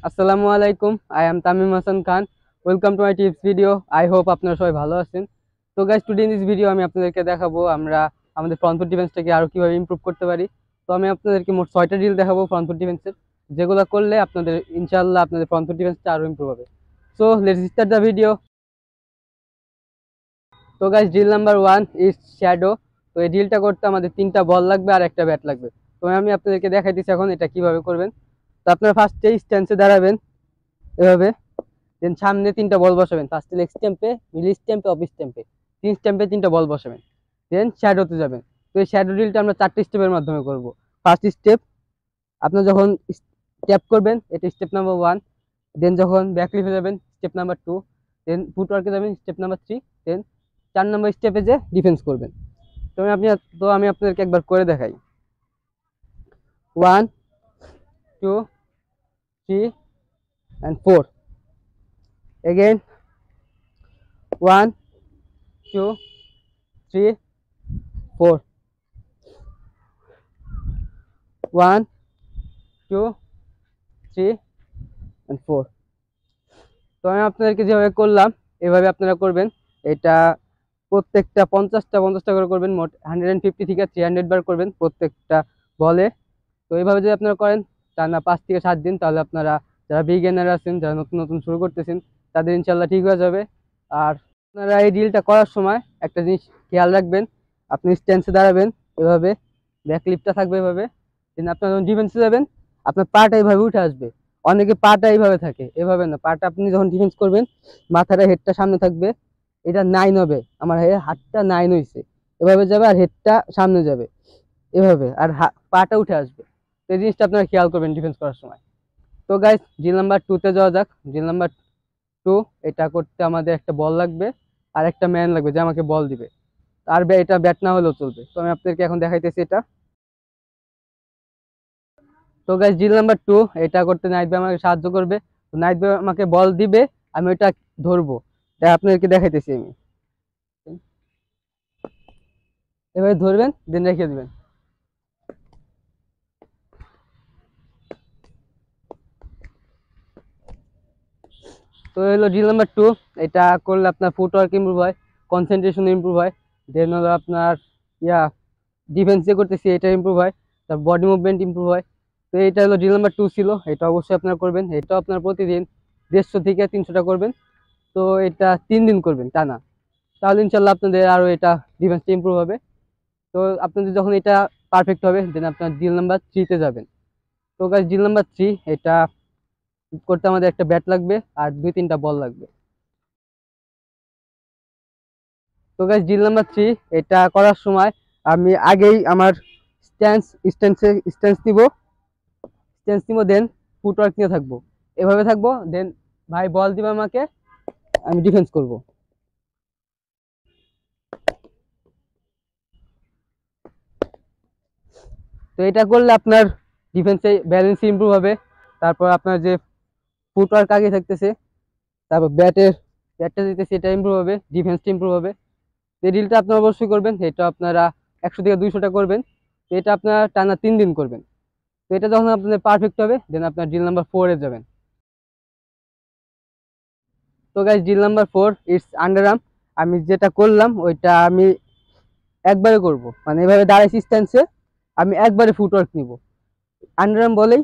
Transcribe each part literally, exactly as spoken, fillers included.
আসসালামু আলাইকুম। I am Tamim Hasan Khan. Welcome to my tips video. I hope আপনারা সবাই ভালো আছেন। তো guys, today in this video আমি আপনাদেরকে দেখাবো আমরা আমাদের ফ্রন্ট ফুট ডিফেন্সটাকে আরো কিভাবে ইমপ্রুভ করতে পারি। তো আমি আপনাদেরকে মোট ছয়টা ড্রিল দেখাবো ফ্রন্ট ফুট ডিফেন্সের, যেগুলো করলে আপনাদের ইনশাআল্লাহ আপনাদের ফ্রন্ট ফুট ডিফেন্সটা আরো ইমপ্রুভ হবে। So let's start the video. তো guys, drill number one is shadow. তো এই ড্রিলটা করতে আমাদের তিনটা বল লাগবে আর একটা ব্যাট লাগবে। তো আমি আপনাদেরকে দেখাই দিচ্ছি এখন এটা কিভাবে করবেন। তো আপনারা ফার্স্টে স্ট্যান্সে দাঁড়াবেন এভাবে, দেন সামনে তিনটা বল বসাবেন, ফার্স্টে লেগ স্ট্যাম্পে, মিডল স্ট্যাম্পে, অফ স্ট্যাম্পে, তিন স্ট্যাম্পে তিনটা বল বসাবেন। দেন শ্যাডোতে যাবেন। তো এই শ্যাডো ড্রিলটা আমরা চারটে স্টেপের মাধ্যমে করব। ফার্স্ট স্টেপ, আপনার যখন স্টেপ করবেন এটা স্টেপ নাম্বার ওয়ান। দেন যখন ব্যাক লিফে যাবেন স্টেপ নাম্বার টু। দেন ফুটওয়ার্কে যাবেন স্টেপ নাম্বার থ্রি। দেন চার নাম্বার স্টেপে যে ডিফেন্স করবেন। তো আমি আপনি তো আমি আপনাদেরকে একবার করে দেখাই। One, two, three and four. Again one, two, three, four. One, two, three and four. তো আমি আপনাদেরকে যেভাবে করলাম এভাবে আপনারা করবেন। এটা প্রত্যেকটা পঞ্চাশটা পঞ্চাশটা করে করবেন, মোট হান্ড্রেড অ্যান্ড ফিফটি থেকে থ্রি হান্ড্রেড বার করবেন প্রত্যেকটা বলে। তো এইভাবে যদি আপনারা করেন টানা পাঁচ থেকে সাত দিন, তাহলে আপনারা যারা বিগিনার আছেন, যারা নতুন নতুন শুরু করতেছেন, তাদের ইনশাল্লাহ ঠিক হয়ে যাবে। আর আপনারা এই ডিলটা করার সময় একটা জিনিস খেয়াল রাখবেন, আপনি স্ট্যান্সে দাঁড়াবেন এভাবে, ব্যাক লিফটটা থাকবে এভাবে। দেন আপনার যখন ডিফেন্সে যাবেন আপনার পাটা এইভাবে উঠে আসবে। অনেকে পাটা এইভাবে থাকে, এভাবে না, পাটা আপনি যখন ডিফেন্স করবেন মাথাটা হেডটা সামনে থাকবে। এটা নাইন হবে, আমার হাতটা নাইন হয়েছে, এভাবে যাবে আর হেডটা সামনে যাবে এভাবে, আর পাটা উঠে আসবে। তো এই জিনিসটা আপনারা খেয়াল করবেন ডিফেন্স করার সময়। তো গাইস, ড্রিল নাম্বার টুতে যাওয়া যাক। ড্রিল নাম্বার টু, এটা করতে আমাদের একটা বল লাগবে আর একটা ম্যান লাগবে যে আমাকে বল দিবে। আর এটা ব্যাট না হলেও চলবে। তো আমি আপনাদেরকে এখন দেখাইতেছি এটা। তো গাইস, ড্রিল নাম্বার টু, এটা করতে নাইট ভাই আমাকে সাহায্য করবে। তো নাইট ভাই আমাকে বল দিবে, আমি ওটা ধরবো। তাই আপনাদেরকে দেখাইতেছি আমি। এভাবে ধরবেন, দেন রেখে দিবেন। তো হলো ড্রিল নাম্বার টু। এটা করলে আপনার ফুটওয়ার্ক ইমপ্রুভ হয়, কনসেন্ট্রেশন ইমপ্রুভ হয়। দেন হলো আপনার ইয়া ডিফেন্স যে করতেছি এটা ইমপ্রুভ হয়, তার বডি মুভমেন্ট ইমপ্রুভ হয়। তো এটা হলো ড্রিল নাম্বার টু ছিল, এটা অবশ্যই আপনারা করবেন। এটা আপনার প্রতিদিন দেড়শো থেকে তিনশোটা করবেন। তো এটা তিন দিন করবেন টানা, তাহলে ইনশাল্লাহ আপনাদের আরও এটা ডিফেন্সটা ইমপ্রুভ হবে। তো আপনাদের যখন এটা পারফেক্ট হবে দেন আপনার ড্রিল নাম্বার থ্রিতে যাবেন। তো গাইস, ড্রিল নাম্বার থ্রি, এটা করতে আমাদের একটা ব্যাট লাগবে আর দুই তিনটা বল লাগবে। তো গাইস, ড্রিল নাম্বার থ্রি, এটা করার সময় আমি আগেই আমার স্ট্যান্স স্ট্যান্সে স্ট্যান্স নিব স্ট্যান্স নিব দেন ফুটওয়ার্ক নিয়ে থাকবো, এভাবে থাকবো। দেন ভাই বল দিবে আমাকে, আমি ডিফেন্স করব। তো এটা করলে আপনার ডিফেন্সে ব্যালেন্স ইমপ্রুভ হবে। তারপর আপনার যে ফুটওয়ার্ক আগে থাকতেছে, তারপর ব্যাটের ব্যাটটা দিতেছে এটা ইমপ্রুভ হবে, ডিফেন্সটা ইমপ্রুভ হবে। এই ডিলটা আপনারা অবশ্যই করবেন। এটা আপনারা একশো থেকে দুইশোটা করবেন। তো এটা আপনারা টানা তিন দিন করবেন। তো এটা যখন আপনাদের পারফেক্ট হবে দেন আপনার ডিল নাম্বার ফোরে যাবেন। তো guys, drill number four it's under arm. আমি যেটা করলাম ওইটা আমি একবারে করব, মানে এভাবে দাঁড়াইছি স্ট্যান্সে, আমি একবারে ফুটওয়ার্ক নিব আন্ডার আর্ম বলেই।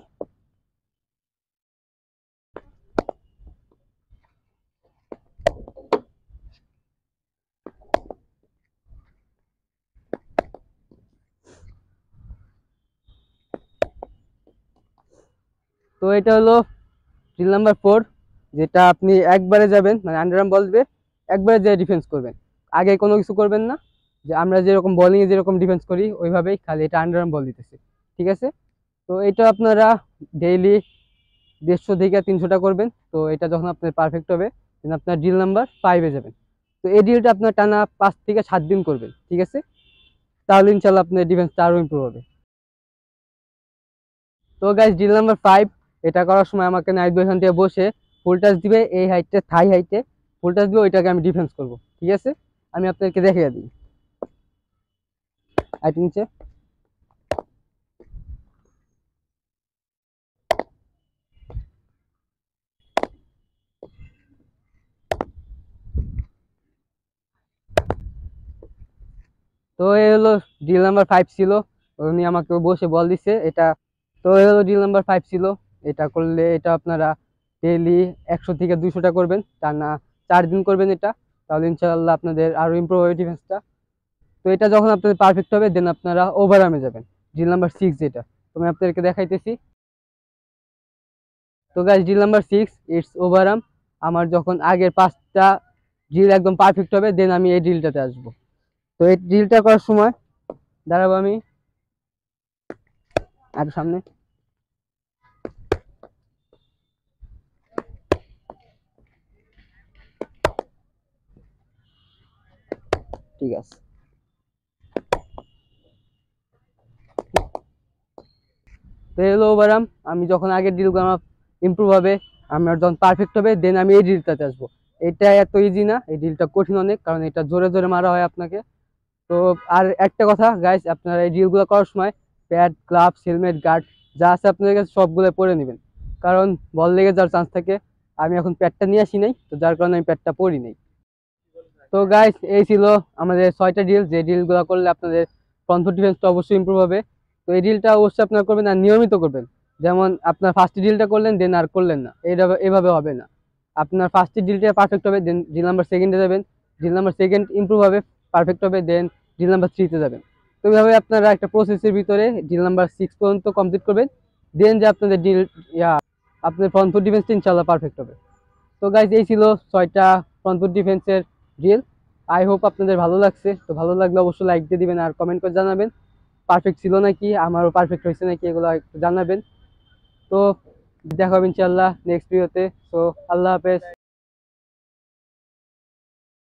তো এটা হলো ডিল নাম্বার ফোর, যেটা আপনি একবারে যাবেন, মানে আন্ডার আর্ম বল দিবে, একবারে যে ডিফেন্স করবেন, আগে কোনো কিছু করবেন না। যে আমরা যেরকম বোলিংয়ে যেরকম ডিফেন্স করি ওইভাবেই, খালি এটা আন্ডার আর্ম বল দিতেছে, ঠিক আছে। তো এটা আপনারা ডেইলি দেড়শো থেকে তিনশোটা করবেন। তো এটা যখন আপনার পারফেক্ট হবে দেন আপনার ডিল নাম্বার ফাইভে যাবেন। তো এই ডিলটা আপনার টানা পাঁচ থেকে সাত দিন করবেন, ঠিক আছে। তাহলে ইনশাল্লাহ আপনার ডিফেন্সটা আরও ইমপ্রুভ হবে। তো গাইস, ডিল নাম্বার ফাইভ, এটা করার সময় আমাকে নাইট এখান থেকে বসে ফুল টাচ দিবে, এই হাইটে থাই হাইটে ফুল টাচ দিবে, ওইটাকে আমি ডিফেন্স করব, ঠিক আছে। আমি আপনাদেরকে দেখিয়ে দিই। হাইট নিচে, তো এই হলো ডিল নাম্বার ফাইভ ছিল, উনি আমাকে বসে বল দিছে এটা। তো এই হলো ডিল নাম্বার ফাইভ ছিল। এটা করলে এটা আপনারা ডেইলি একশো থেকে দুইশোটা করবেন, টানা চার দিন করবেন এটা, তাহলে ইনশাআল্লাহ আপনাদের আরো ইমপ্রুভ হবে ডিফেন্সটা। তো এটা যখন আপনাদের পারফেক্ট হবে দেন আপনারা ওভার আর্মে যাবেন, ডিল নাম্বার সিক্স যেটা তো আমি আপনাদেরকে দেখাইতেছি। তো guys drill number six it's over arm. আমার যখন আগের পাঁচটা ড্রিল একদম পারফেক্ট হবে দেন আমি এই ড্রিলটাতে আসবো। তো এই ড্রিলটা করার সময় দাঁড়াবো আমি আর সামনে, ঠিক আছে। তো এলো ওভার আর্ম। আমি যখন আগের ড্রিলগুলো আমার ইমপ্রুভ হবে, আমার যখন পারফেক্ট হবে দেন আমি এই ড্রিলটাতে আসবো। এটা এত ইজি না, এই ড্রিলটা কঠিন অনেক, কারণ এটা জোরে জোরে মারা হয় আপনাকে। তো আর একটা কথা গাইস, আপনারা এই ড্রিলগুলো করার সময় প্যাড, গ্লাভস, হেলমেট, গার্ড যা আছে আপনাদের কাছে সবগুলো পরে নেবেন, কারণ বল লেগে যাওয়ার চান্স থাকে। আমি এখন প্যাডটা নিয়ে আসি নাই, তো যার কারণে আমি প্যাডটা পরি নাই। তো গাইস এই ছিল আমাদের ছয়টা ডিল, যে ডিলগুলো করলে আপনাদের ফ্রন্ট ফুট ডিফেন্সটা অবশ্যই ইমপ্রুভ হবে। তো এই ডিলটা অবশ্যই আপনারা করবেন আর নিয়মিত করবেন। যেমন আপনার ফার্স্ট ডিলটা করলেন দেন আর করলেন না, এইভাবে এভাবে হবে না। আপনার ফার্স্ট ডিলটা পারফেক্ট হবে দেন ডিল নাম্বার সেকেন্ডে যাবেন, ডিল নাম্বার সেকেন্ড ইমপ্রুভ হবে, পারফেক্ট হবে, দেন ডিল নাম্বার থ্রিতে যাবেন। তো এইভাবে আপনারা একটা প্রসেসের ভিতরে ডিল নাম্বার সিক্স পর্যন্ত কমপ্লিট করবেন, দেন যে আপনাদের ডিল ইয়া আপনাদের ফ্রন্ট ফুট ডিফেন্সটা ইনশাআল্লাহ পারফেক্ট হবে। তো গাইজ এই ছিল ছয়টা ফ্রন্ট ফুট ডিফেন্সের ড্রিল। আই হোপ আপনাদের ভালো লাগছে। তো ভালো লাগলে অবশ্যই লাইক দিয়ে দিবেন আর কমেন্ট করে জানাবেন পারফেক্ট ছিল নাকি, আমারও পারফেক্ট হয়েছে নাকি, এগুলো একটু জানাবেন। তো দেখা হবে ইনশাআল্লাহ নেক্সট ভিডিওতে। তো আল্লাহ হাফেজ।